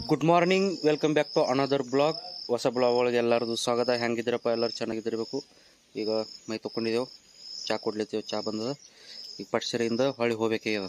Good morning, welcome back to another blog. ಹೊಸ blog ಒಳಗೆ ಎಲ್ಲರದು ಸ್ವಾಗತ. ಹೆಂಗಿದ್ದೀರಪ್ಪ? ಎಲ್ಲರೂ ಚೆನ್ನಾಗಿದ್ದಿರಬೇಕು. ಈಗ ಮೈ ತೊಗೊಂಡಿದ್ದೆವು, ಚಾ ಕೊಡ್ಲಿತ್ತೇವೆ. ಚಾ ಬಂದದ. ಈಗ ಪಟ್ಸರಿಯಿಂದ ಹೊಳ್ಳಿ ಹೋಗ್ಬೇಕಾಗ್ಯದ.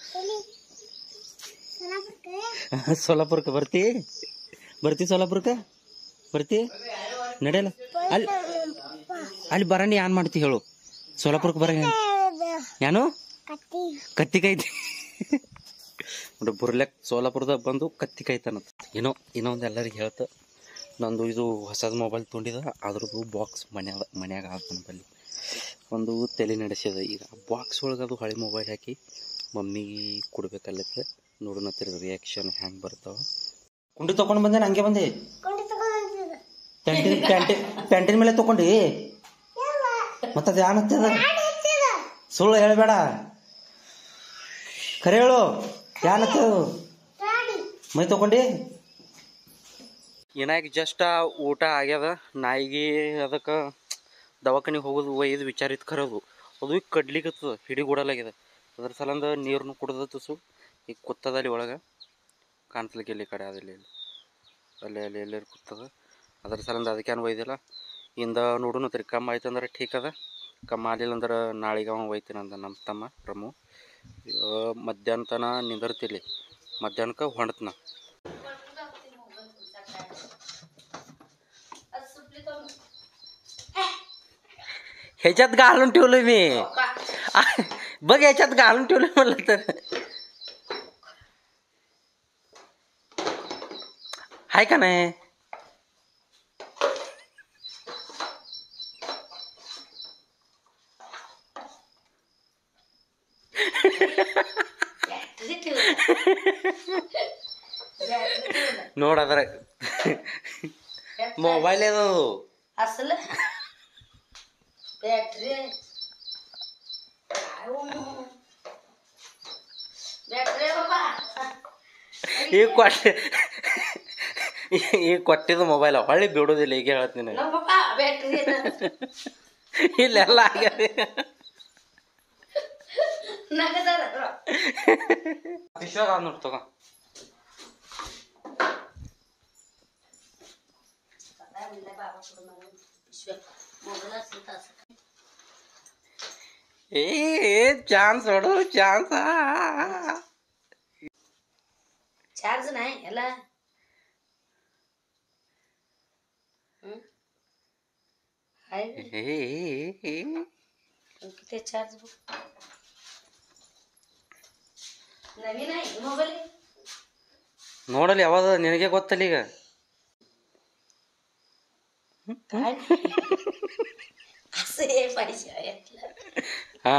ಸೋಲಾಪುರಕ್ಕೆ ಬರ್ತಿ ಸೋಲಾಪುರಕ್ಕೆ ಬರ್ತಿ ನಡೆಯಲ್ಲ. ಅಲ್ಲಿ ಬರನಿ ಏನ್ ಮಾಡ್ತಿ ಹೇಳು? ಸೋಲಾಪುರಕ್ಕೆ ಬರ ಏನು ಕತ್ತಿ ಕೈತಿ ಬುರ್ಲೆಕ್ ಸೋಲಾಪುರದಾಗ ಬಂದು ಕತ್ತಿ ಕಾಯ್ತಾನಂತ. ಇನ್ನೊಂದು ಎಲ್ಲರಿಗೆ ಹೇಳ್ತ, ನಂದು ಇದು ಹೊಸದು ಮೊಬೈಲ್ ತೊಗೊಂಡಿದ, ಅದ್ರದ್ದು ಬಾಕ್ಸ್ ಮನ್ಯಾಗ ಆದ ಬಲ್ಲಿ ಒಂದು ತಲೆ ನಡೆಸಿದ. ಈಗ ಬಾಕ್ಸ್ ಒಳಗೆ ಅದು ಹಳೆ ಮೊಬೈಲ್ ಹಾಕಿ ಮಮ್ಮಿಗೆ ಕೊಡ್ಬೇಕಲ್ಲತ್ತೆ. ನೋಡೋಣತ್ತಿರ ರಿಯಾಕ್ಷನ್ ಹ್ಯಾಂಗೆ ಬರ್ತಾವ. ಕುಂಡಿ ತೊಗೊಂಡು ಬಂದೆ, ಹಂಗೆ ಬಂದೆ. ಪ್ಯಾಂಟಿನ ಮೇಲೆ ತೊಗೊಂಡು ಮತ್ತದ ಏನತ್ತದ? ಸುಳ್ಳು ಹೇಳಬೇಡ, ಖರೆ ಹೇಳು. ಏನತ್ತ ಮೈ ತಗೊಂಡಿ? ಏನಾಗಿ ಜಸ್ಟ್ ಊಟ ಆಗ್ಯದ. ನಾಯಿಗೆ ಅದಕ್ಕೆ ದವಾಖಾನಿಗೆ ಹೋಗೋದು ಒಯ್ದು ವಿಚಾರಿತ್ ಖರೋದು. ಅದು ಈಗ ಕಡ್ಲಿಕ್ಕತ್ತದ, ಹಿಡಿಗೂಡಲಾಗ್ಯದ. ಅದ್ರ ಸಲಂದ ನೀರನ್ನು ಕುಡ್ದತ್ತು. ಈಗ ಕುತ್ತದ ಅಲ್ಲಿ ಒಳಗೆ, ಕಾಣ್ತಲಿಕ್ಕೆ ಇಲ್ಲಿ ಕಡೆ ಅದಿಲ್ಲ, ಅಲ್ಲಿ ಎಲ್ಲರೂ ಕೂತದ. ಅದ್ರ ಸಲಂದ ಅದಕ್ಕೇನು ಒಯ್ದಿಲ್ಲ. ಇಂದ ನೋಡೋಣ ತ್ರಿ ಕಮ್ಮ ಆಯ್ತು ಅಂದ್ರೆ ಠೀಕ್ ಅದ. ಕಮ್ಮ ಆಗಲಿಲ್ಲ ಅಂದ್ರೆ ನಾಳೆಗೆ ಅವ ಒಯ್ತೀನಂದ ನಮ್ಮ ತಮ್ಮ ಪ್ರಮು. ಮಧ್ಯಾಹ್ನ ತನ ನಿಂದಿರ್ತಿಲಿ, ಮಧ್ಯಾಹ್ನಕ್ಕೆ ಹೊಂಡತ್ನ. ह्याच्यात घालून ठेवलं मी, बघ ह्याच्यात घालून ठेवलं म्हणलं तर. हाय का नाही? ನೋಡದ್ರ ಮೊಬೈಲ್ ಅದು ಅಸಲು ಬ್ಯಾಟ್ರಿ ಈಗ ಕೊಟ್ಟಿದ್ದು ಮೊಬೈಲ್ ಹೊಳ್ಳಿ ಬಿಡೋದಿಲ್ಲ. ಈಗ ಹೇಳ್ತೀನಿ, ಇಲ್ಲೆಲ್ಲ ಆಗ್ಯದ. ವಿಶ್ವಾಸ ನೋಡಿ ತಗೋ. ए चान्स सोडो, चान्स चार्ज नाही याला. किती चार्ज नवीन आहे मोबाईल. ನೋಡಲಿ ಯಾವಾಗ ನಿನಗೆ ಗೊತ್ತಲ್ಲ ಈಗ. ಹಾ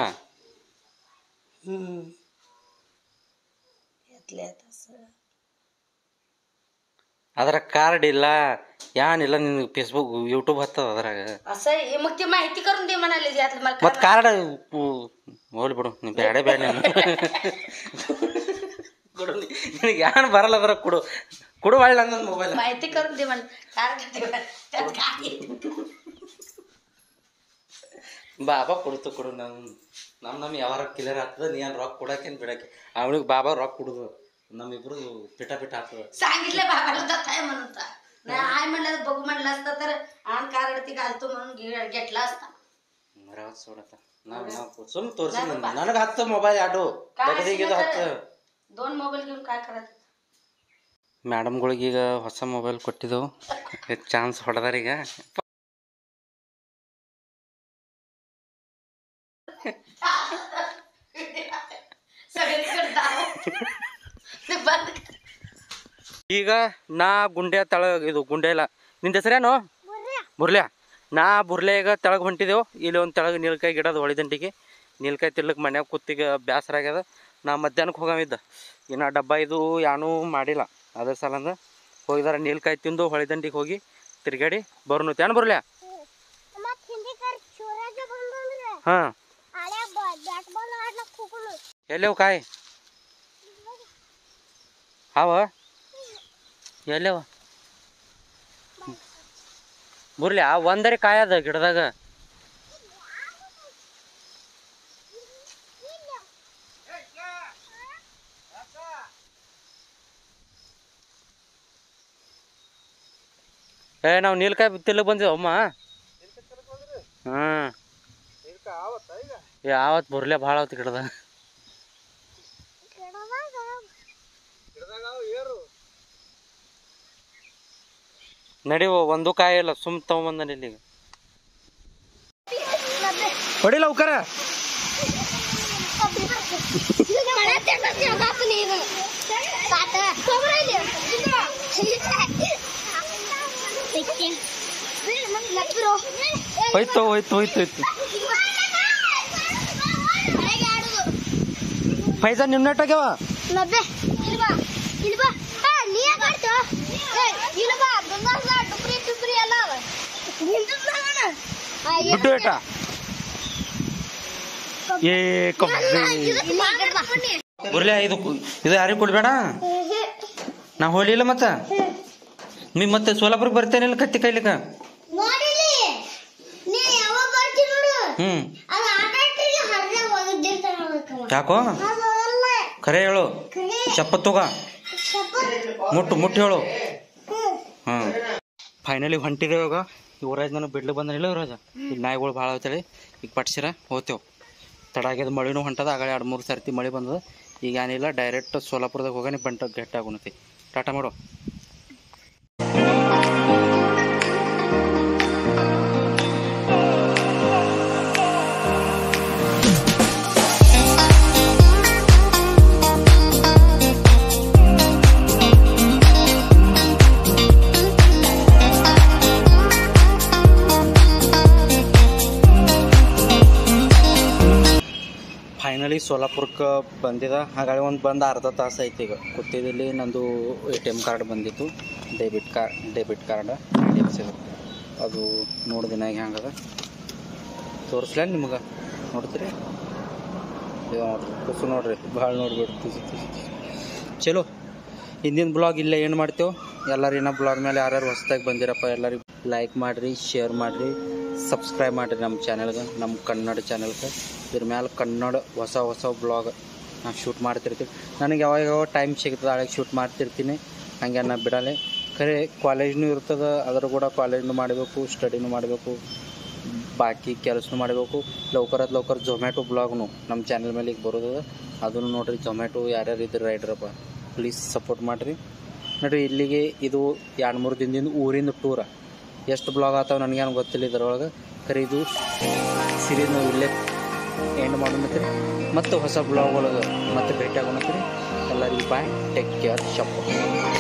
ಅದರ ಕಾರ್ಡ್ ಇಲ್ಲ, ಏನಿಲ್ಲ. ನಿನ್ಗೆ ಫೇಸ್ಬುಕ್ ಯೂಟ್ಯೂಬ್ ಹತ್ತದ ಅದ್ರಾಗ. ಮಾಹಿತಿ ಕरून दे म्हणाले. ಮತ್ ಕಾರ್ಡ್ ಹೋಗ್ಲಿ ಬಿಡು, ನೀ ಬೇಡ ಕೊಡು. ನಿನಗೆ ಯಾರು ಬರಲ್ಲ ಅದ್ರ ಕೊಡು ಒಳ್ಳೆ ನನ್ನ ಮೊಬೈಲ್ ಮಾಹಿತಿ ಕरून दे म्हण. ಬಾಬಾ ಕೊಡು. ನಮ್ಮ ಯಾವಾರ ಕ್ಲಿಯರ್ ಆಗ್ತದ. ನೀ ಏನು ರೊಕ್ಕ ಕೊಡಾಕೇನು ಬಿಡಾಕೆ ಅವನಿಗೆ ಬಾಬಾ ರೊಕ್ಕ ಕೊಡುದು. नम्मिब्रू पिटा हातद सांगितलं बाबाला जात आहे म्हणून. नाही आय म्हणलं बघू म्हणलं असतं तर आण कारडती घालतो म्हणून घेतला असता. रावत सोडता ನಾವು ಸುಮ್ ತೋರಿಸಿ ನನಗೆ ಹತ್ತು ಮೊಬೈಲ್ ಆಡೋ ಬಗದಿಗೆ ಹತ್ತು दोन ಮೊಬೈಲ್ घेऊन काय करायचं. ಮೇಡಮ್ಗಳಿಗೆ ಈಗ ಹೊಸ ಮೊಬೈಲ್ ಕೊಟ್ಟಿದ್ದೆವು. ಚಾನ್ಸ್ ಹೊಡೆದಾರ ಈಗ. ಈಗ ನಾ ಗುಂಡೆ ತಳಗ ಇದು ಗುಂಡೆ ಇಲ್ಲ ನಿಂದ ಹೆಸರೇನು? ಬುರ್ಲ್ಯಾ. ನಾ ಬುರ್ಲೆ ಈಗ ತೆಳಗೆ ಹೊಂಟಿದೆವು. ಇಲ್ಲಿ ಒಂದು ತೆಳಗೆ ನೀಲ್ಕಾಯಿ ಗಿಡದ ಹೊಳಿದಂಟಿಗೆ ನೀಲ್ಕಾಯಿ ತಿರ್ಲಕ್ಕೆ ಮನ್ಯಾಗ ಕೂತಿಗೆ ಬ್ಯಾಸರ ಆಗ್ಯದ. ನಾ ಮಧ್ಯಾಹ್ನಕ್ಕೆ ಹೋಗವಿದ್ದ. ಇನ್ನು ಡಬ್ಬ ಇದು ಏನೂ ಮಾಡಿಲ್ಲ. ಅದ್ರ ಸಲಂದ ಹೋಗಿದಾರ ನೀಲ್ಕಾಯಿ ತಿಂದು ಹೊಳಿದಂಟಿಗೆ ಹೋಗಿ ತಿರ್ಗಾಡಿ ಬರ್ನು ತ್ಯಾನ್ ಬುರ್ಲ್ಯಾ. ಹಾಂ ಎಲ್ಲೇವು ಕಾಯಿ ಹಾವ ಎಲ್ಲವ ಬುರ್ಲ್ಯಾ ಒಂದರೆ ಕಾಯಿ ಅದ ಗಿಡದಾಗ. ನಾವು ನೀಲ್ಕಾಯಿ ತಿಲ್ಲಕ್ ಬಂದಿವಿ ಅಮ್ಮ. ಹಾಂ ಯಾವತ್ತು ಬರ್ಲೇ ಭಾಳ ಆವತ್ತು ಗಿಡದ ನಡಿವು ಒಂದು ಕಾಯಿ ಇಲ್ಲ ಸುಮ್ ತಗೊಂಬಂದನ ಇಲ್ಲಿಗ ಹೊಡಿಲ್ಲ ಉಕ್ಕರ ಹೋಯ್ತು ಹೋಯ್ತು ಹೋಯ್ತು ಹೋಯ್ತು ಪೈಸಾ ನಿಮ್ಮ ನೆಟ್ಟಾಗ್ಯಾವ ಬಿಟ್ಟು ಏಟಾ ಏ ಬರ್ಲಿ ಇದು ಯಾರಿಗೆ ಕೊಡ್ಬೇಡ ನಾ ಹೋಲಿಲ್ಲ ಮತ್ತ ನೀ ಮತ್ತೆ ಸೋಲಾಪುರಕ್ಕೆ ಬರ್ತೇನಿಲ್ಲ ಕತ್ತಿ ಕಾಯ್ಲಿಕ್ಕ ಯಾಕೋ ಖರೆ ಹೇಳು ಚಪ್ಪತ್ ತಗ ಮುಟ್ಟು ಹೇಳು ಹಾಂ ಫೈನಲಿ ಹೊಂಟಿದೇವ ಇವಾಗ ಯುವರಾಜ್ ನನಗೆ ಬಿಡ್ಲಿಕ್ಕೆ ಬಂದನಿಲ್ಲ ಯುವರಾಜ ಈಗ ನಾಯಿಗಳು ಭಾಳ ಆಗ್ತಾಳೆ ಈಗ ಪಟ್ಸಿರ ಹೋಗ್ತೇವೆ ತಡ ಆಗ್ಯದ ಮಳಿನೂ ಹೊಂಟದ ಆಗಲೇ 2-3 ಸರ್ತಿ ಮಳೆ ಬಂದದ ಈಗ ಏನಿಲ್ಲ ಡೈರೆಕ್ಟ್ ಸೋಲಾಪುರದಾಗ ಹೋಗಾನಿ ಬಂಟ ಗಟ್ಟಿ ಆಗುನತಿ ಟಾಟಾ ಮಾಡೋ ಫೈನಲಿ ಸೋಲಾಪುರಕ್ಕೆ ಬಂದಿದ ಹಾಗಾಗಿ ಒಂದು ಬಂದು ಅರ್ಧ ತಾಸು ಐತಿ ಈಗ ಕೂತಿದ್ದಲ್ಲಿ ನಂದು ATM ಕಾರ್ಡ್ ಬಂದಿತ್ತು ಡೆಬಿಟ್ ಕಾರ್ಡ್ ಅದು ನೋಡಿದಿನ ಈಗ ಹೆಂಗದ ತೋರಿಸ್ಲ ನಿಮ್ಗೆ ನೋಡ್ತೀರಿ ಕುಸು ನೋಡ್ರಿ ಭಾಳ ನೋಡ್ಬೇಡಿ ಚಲೋ ಹಿಂದಿನ ಬ್ಲಾಗ್ ಇಲ್ಲೇ ಏನು ಮಾಡ್ತೇವೆ ಎಲ್ಲರೂ ಇನ್ನೂ ಬ್ಲಾಗ್ ಮೇಲೆ ಯಾರ್ಯಾರು ಹೊಸದಾಗಿ ಬಂದಿರಪ್ಪ ಎಲ್ಲರಿಗೂ ಲೈಕ್ ಮಾಡಿರಿ ಶೇರ್ ಮಾಡಿರಿ ಸಬ್ಸ್ಕ್ರೈಬ್ ಮಾಡಿರಿ ನಮ್ಮ ಚಾನಲ್ಗೆ ನಮ್ಮ ಕನ್ನಡ ಚಾನಲ್ಗೆ ಇದ್ರ ಮೇಲೆ ಕನ್ನಡ ಹೊಸ ಬ್ಲಾಗ್ ನಾನು ಶೂಟ್ ಮಾಡ್ತಿರ್ತೀನಿ ನನಗೆ ಯಾವಾಗ ಟೈಮ್ ಸಿಗ್ತದೆ ಆಳಗೆ ಶೂಟ್ ಮಾಡ್ತಿರ್ತೀನಿ ಹಂಗೆ ನಾನು ಬಿಡಲ್ಲ ಖರೆ ಕಾಲೇಜ್ನೂ ಇರ್ತದೆ ಅದ್ರ ಕೂಡ ಕಾಲೇಜ್ನೂ ಮಾಡಬೇಕು ಸ್ಟಡಿನೂ ಮಾಡಬೇಕು ಬಾಕಿ ಕೆಲಸನೂ ಮಾಡಬೇಕು ಲೌಕರ ಝೊಮ್ಯಾಟೊ ಬ್ಲಾಗ್ನು ನಮ್ಮ ಚಾನಲ್ ಮೇಲೆ ಈಗ ಬರೋದದ ಅದನ್ನು ನೋಡಿರಿ ಝೊಮ್ಯಾಟೊ ಯಾರ್ಯಾರು ಇದ್ರೆ ರೈಡ್ರಪ್ಪ ಪ್ಲೀಸ್ ಸಪೋರ್ಟ್ ಮಾಡಿರಿ ನೋಡಿರಿ ಇಲ್ಲಿಗೆ ಇದು 2-3 ದಿನದಿಂದ ಊರಿಂದ ಟೂರ ಎಷ್ಟು ಬ್ಲಾಗ್ ಆಗ್ತಾವೆ ನನಗೇನು ಗೊತ್ತಿಲ್ಲ ಇದರೊಳಗೆ ಖರೆ ಇದು ಸೀರೀಸ್ ನಾವು ಇಲ್ಲೇ ಎಂಡ್ ಮಾಡೋಣತ್ರಿ ಮತ್ತು ಹೊಸ ಬ್ಲಾಗ್ಗಳು ಮತ್ತೆ ಭೇಟಿ ಆಗೋಣತ್ರಿ ಎಲ್ಲರಿಗೂ ಬಾಯ್ ಟೇಕ್ ಕೇರ್ ಶಪ್